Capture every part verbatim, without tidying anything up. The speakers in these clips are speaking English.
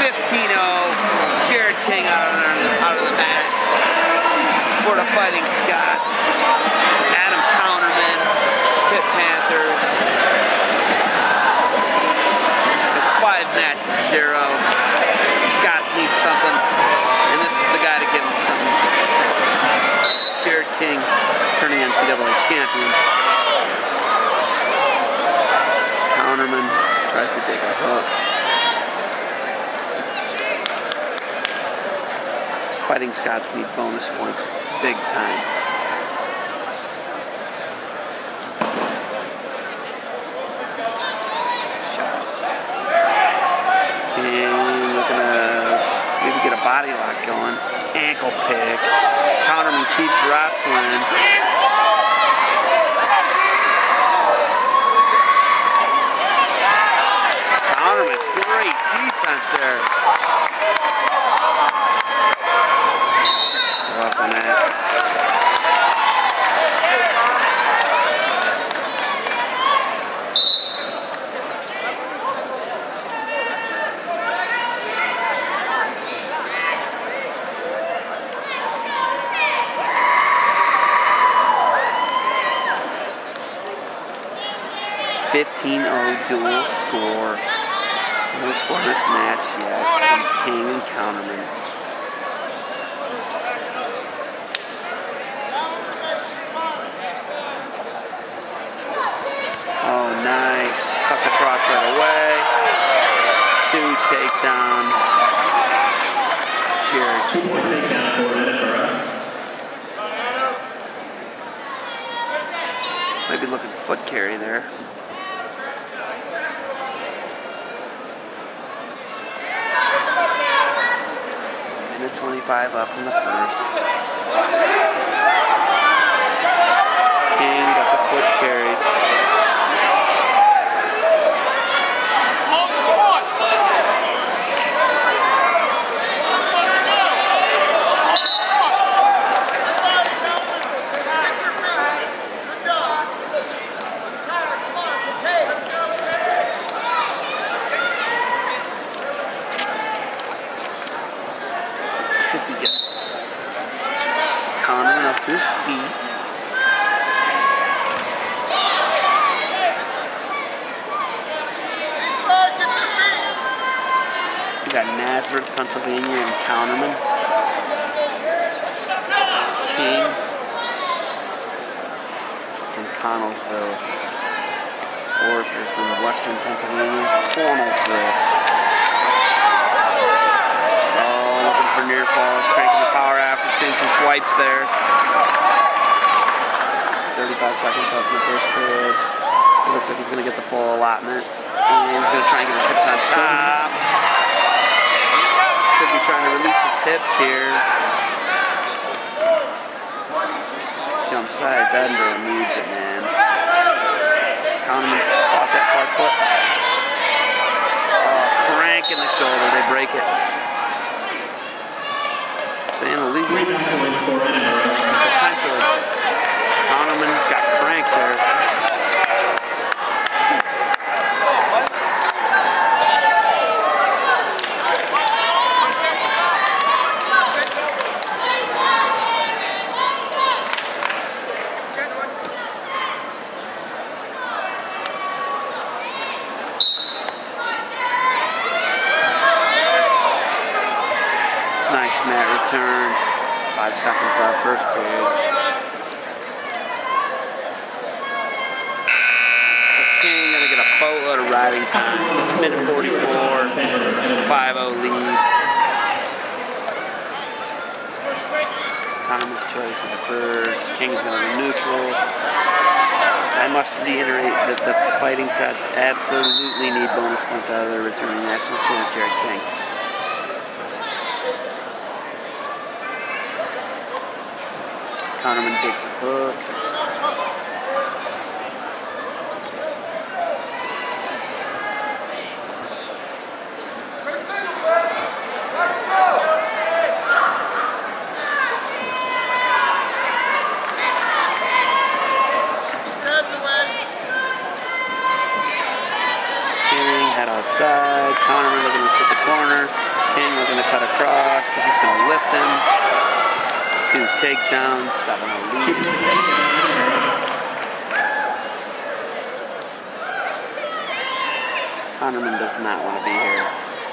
fifteen oh, Jared King out of, the, out of the mat for the Fighting Scots. Adam Counterman, Pitt Panthers. It's five matches, zero. Scots need something, and this is the guy to give them something. Jared King, turning N C double A champion. Counterman tries to dig a hook. Fighting Scots need bonus points big time. Shot. King looking to maybe get a body lock going. Ankle pick. Counterman keeps wrestling. Counterman, great defense there. Rough on that. fifteen oh dual score. No scoreless match yet from King and Counterman. Oh, nice. Cuts across right away. Two takedown. Jared. Two more takedown for Edinburgh. Might be looking foot carry there. twenty-five up in the first. King got the foot carried. Counterman up to his feet. We got Nazareth, Pennsylvania, and Counterman. King from Connellsville. Orchard from Western Pennsylvania. Cornellsville. For near falls, cranking the power after seeing some swipes there. thirty-five seconds left in the first period. It looks like he's going to get the full allotment. And he's going to try and get his hips on top. Could be trying to release his hips here. Jump sides, Edinburgh needs it, man. Counterman off that far foot. Oh, crank in the shoulder, they break it. Potentially. Counterman got cranked there. Nice mat return. Five seconds left, first period. So King gonna get a boatload of riding time. Minute forty-four, five oh lead. Counterman's choice of the first. King's gonna be neutral. I must reiterate that the Fighting Scots absolutely need bonus points out of their returning national champ, Jared King. Counterman digs a hook. King head outside. Counterman looking to sit the corner. King looking to cut across. He's just going to lift him. Two takedowns, seven oh lead. Connerman does not want to be here.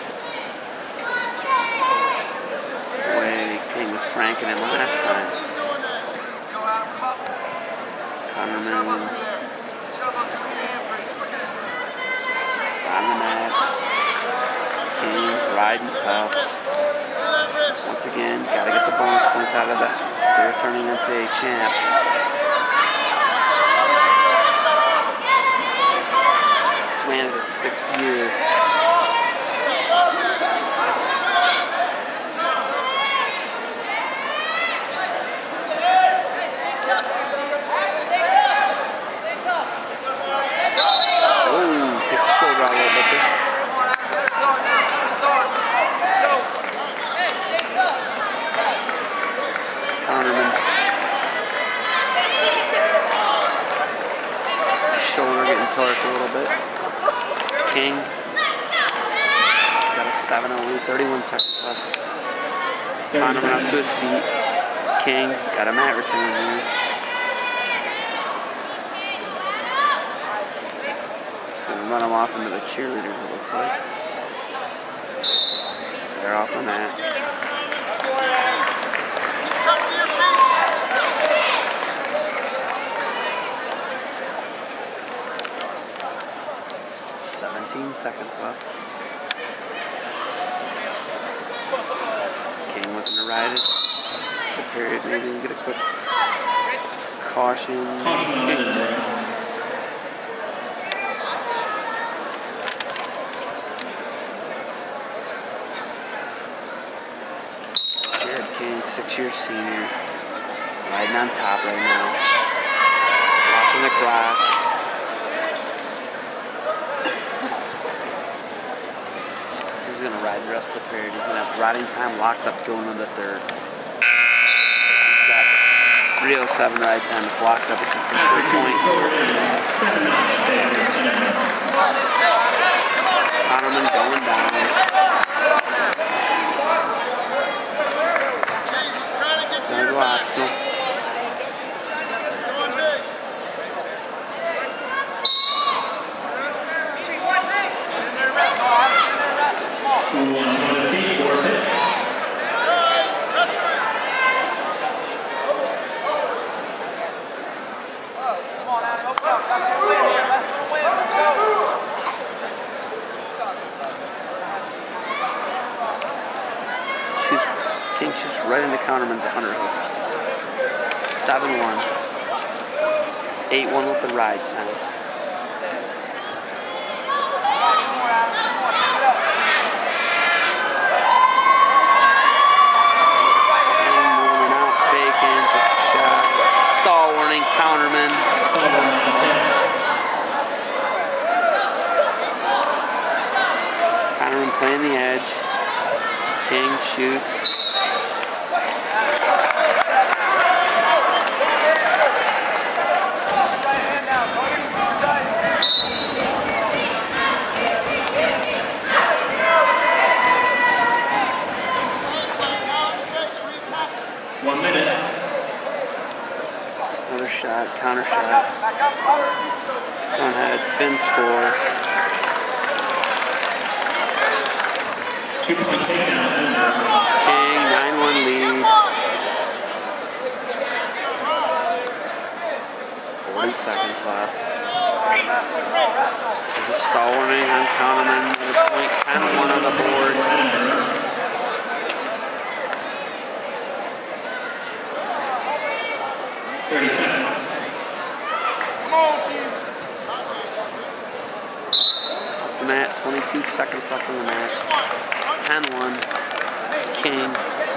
The way King was cranking him last time. Connerman. On the mat. King riding tough. Once again, gotta get the bonus points out of the, the returning N C A A champ. Landed his sixth year. Oh, takes the shoulder out a little bit there. Connerman. Shoulder getting torqued a little bit. King. Got a seven oh lead, thirty-one seconds left. Connerman up to his feet. King got a mat return here. Gonna run him off into the cheerleaders, it looks like. They're off the mat. seventeen seconds left. King looking to ride it. The period, maybe get a quick caution. Jared King, six-year senior, riding on top right now. Locking the crotch. He's going to ride the rest of the period. He's going to have riding time locked up going into the third. He's got three oh seven ride time. It's locked up at the three point. Connerman going down. Going to go optional. Shoots, King shoots right into Connerman's underhook. seven one. eight one with the ride time. And moving out, faking, took a shot. Stall warning, Connerman. Connerman playing the edge. King shoots. One minute. Another shot, counter shot. Front head, spin score. Two point takedown. King, nine one lead. forty seconds left. There's a stall warning on Connerman. There's a point, ten one on the board. thirty seconds. Off the mat, twenty-two seconds left in the match. ten one. King.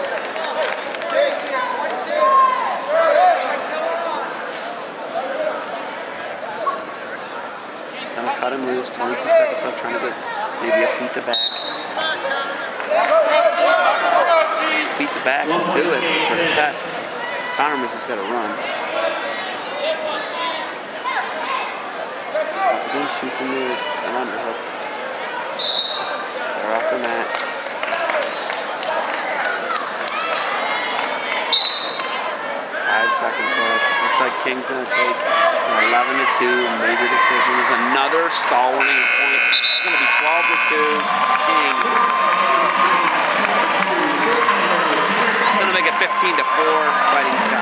Gonna cut him loose, twenty-two seconds left, trying to get maybe a feet to back. Feet to back, do it for the cut. Connerman's just got to run. Once again, shoots into an underhook. They're off the mat. seconds left. Looks like King's going to take eleven to two, major decision. There's another stall winning point. It's going to be twelve to two. King. It's going to make it fifteen to four, Fighting